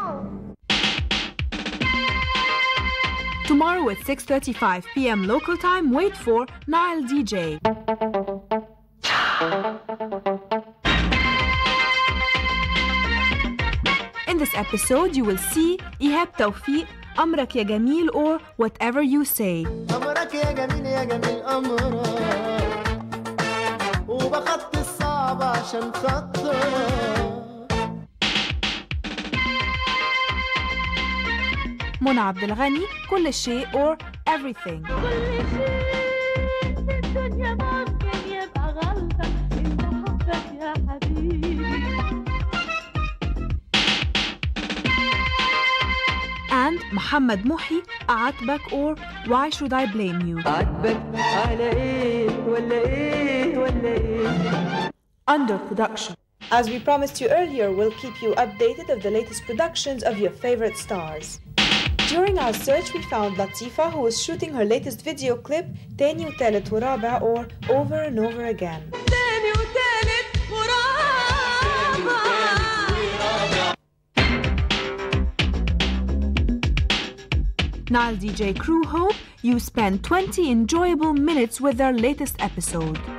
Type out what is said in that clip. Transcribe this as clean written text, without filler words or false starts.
Tomorrow at 6:35 p.m. local time, wait for Nile DJ. In this episode, you will see إيهاب توفيق, أمرك يا جميل, or whatever you say. أمرك يا جميل يا جميل أمرك وبخط الصعب عشان خاطرك. منى عبد الغني, كل شيء or everything. كل شيء في الدنيا ممكن يبقى غلطة انت حبك يا حبيبي. And محمد محي, أعاتبك or why should I blame you. أعاتبك على إيه ولا إيه ولا إيه. Under production. As we promised you earlier, we'll keep you updated of the latest productions of your favorite stars. During our search, we found Latifa, who was shooting her latest video clip, تاني وتالت ورابع, or over and over again. تاني وتالت ورابع. Nile DJ crew hope you spend 20 enjoyable minutes with their latest episode.